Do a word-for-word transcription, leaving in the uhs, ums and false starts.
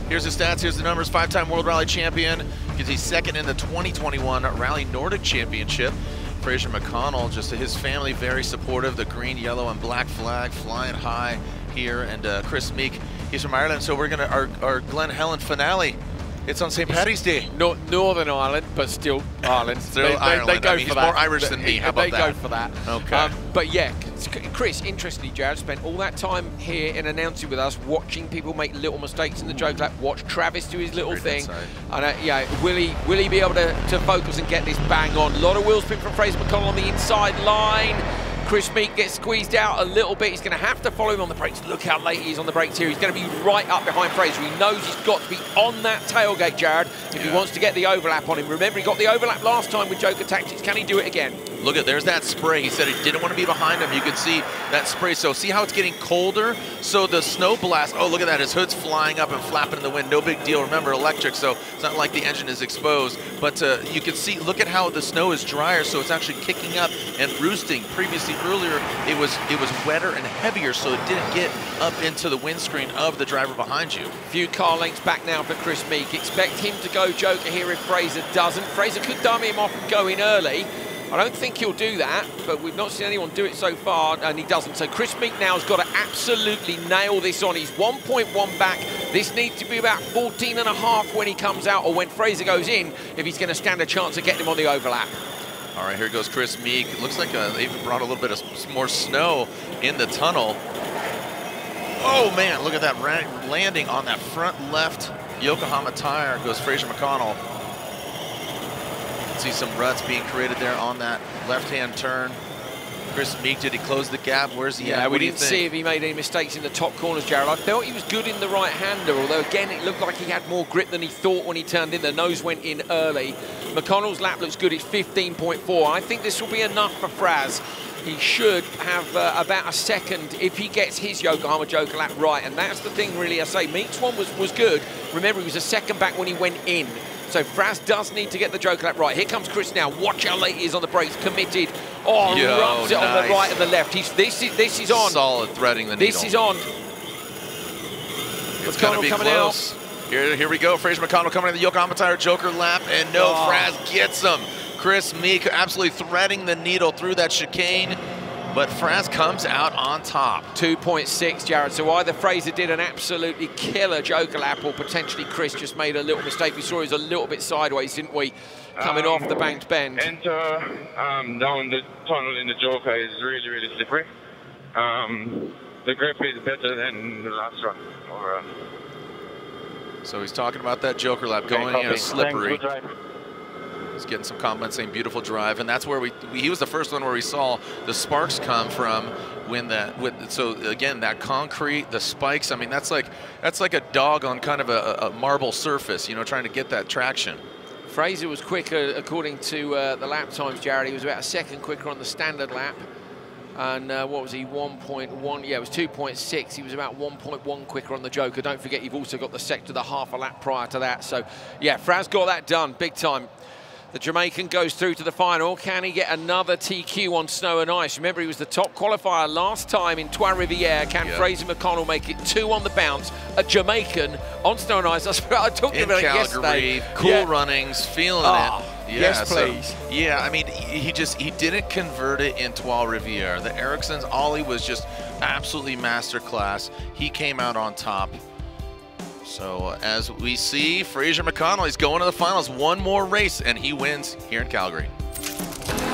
Here's his stats, here's the numbers. Five-time World Rally Champion. He's second in the twenty twenty-one Rally Nordic Championship. Fraser McConnell, just his family, very supportive. The green, yellow, and black flag flying high here. And uh, Kris Meeke, he's from Ireland, so we're gonna, our, our Glen Helen finale. It's on Saint Paddy's Day. Not Northern Ireland, but still Ireland. Still they, Ireland. They, they go I mean, for he's that. more Irish than me. How about they that? They go for that. Okay. Um, but yeah, Kris, interestingly, Jared spent all that time here in announcing with us, watching people make little mistakes in the joke lap. Watch Travis do his little Very thing. And uh, yeah, will he will he be able to, to focus and get this bang on? A lot of wheel spin from Fraser McConnell on the inside line. Kris Meeke gets squeezed out a little bit. He's going to have to follow him on the brakes. Look how late he is on the brakes here. He's going to be right up behind Fraser. He knows he's got to be on that tailgate, Jared, if yeah. he wants to get the overlap on him. Remember, he got the overlap last time with Joker Tactics. Can he do it again? Look at, there's that spray. He said he didn't want to be behind him. You can see that spray. So see how it's getting colder? So the snow blast, oh, look at that. His hood's flying up and flapping in the wind. No big deal. Remember, electric, so it's not like the engine is exposed. But uh, you can see, look at how the snow is drier, so it's actually kicking up and roosting. Previously, earlier, it was it was wetter and heavier, so it didn't get up into the windscreen of the driver behind you. Few car lengths back now for Kris Meeke. Expect him to go Joker here if Fraser doesn't. Fraser could dummy him off and go in early. I don't think he'll do that, but we've not seen anyone do it so far, and he doesn't. So Kris Meeke now has got to absolutely nail this on. He's one point one back. This needs to be about fourteen and a half when he comes out, or when Fraser goes in, if he's going to stand a chance of getting him on the overlap. All right, here goes Kris Meeke. It looks like uh, they even brought a little bit of more snow in the tunnel. Oh, man, look at that landing on that front left Yokohama tire. Goes Fraser McConnell. See some ruts being created there on that left-hand turn. Kris Meeke, did he close the gap? Where's he yeah, at? we didn't see if he made any mistakes in the top corners, Jared. I felt he was good in the right-hander, although, again, it looked like he had more grip than he thought when he turned in. The nose went in early. McConnell's lap looks good. It's fifteen point four. I think this will be enough for Fraz. He should have uh, about a second if he gets his Yokohama Joker lap right, and that's the thing, really. I say Meek's one was, was good. Remember, he was a second back when he went in. So Fraz does need to get the Joker lap right. Here comes Kris now. Watch how late he is on the brakes. Committed. Oh, Yo, rubs it nice. on the right and the left. He's this is this is on. Solid threading the needle. This is on. It's gonna be coming close. Out. Here, here we go. Fraser McConnell coming in the Yokohama tire Joker lap, and no, oh. Fraz gets him. Kris Meeke absolutely threading the needle through that chicane. But Fraz comes out on top. two point six, Jared. So either Fraser did an absolutely killer Joker lap, or potentially Kris just made a little mistake. We saw he was a little bit sideways, didn't we? Coming um, off the banked bend. Enter um, down the tunnel in the Joker is really, really slippery. Um, the grip is better than the last run overall. So he's talking about that Joker lap going okay, in a slippery. Thanks, He's getting some comments saying beautiful drive, and that's where we, we he was the first one where we saw the sparks come from when that with so again that concrete, the spikes. I mean, that's like that's like a dog on kind of a, a marble surface, you know, trying to get that traction. Fraser was quicker according to uh, the lap times, Jared. He was about a second quicker on the standard lap. And uh, what was he, one point one? Yeah, it was two point six. He was about one point one quicker on the Joker. Don't forget, you've also got the sector, the half a lap prior to that. So, yeah, Fraz got that done big time. The Jamaican goes through to the final. Can he get another T Q on snow and ice? Remember, he was the top qualifier last time in Trois Rivières. Can yep. Fraser McConnell make it two on the bounce? A Jamaican on snow and ice. I talked about it yesterday. Cool yeah. runnings, feeling oh, it. Yeah, yes, so, please. yeah, I mean, he just he didn't convert it in Trois Rivières. The Ericsson's Ollie was just absolutely masterclass. He came out on top. So as we see, Fraser McConnell, he's going to the finals. One more race, and he wins here in Calgary.